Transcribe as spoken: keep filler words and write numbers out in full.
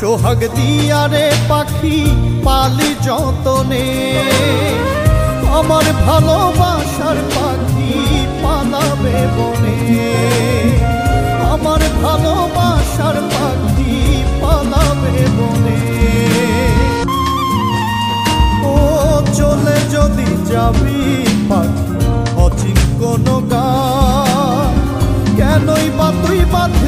সোহাগ দিয়া রে পাখি পালি যতনে, আমার ভালোবাসার পাখি পালাবে বনে, আমার ভালোবাসার পাখি পালাবে বনে। ও চলে যদি যাবি পাখি অচিন কোনো গান, কেনই বা তুই বাধা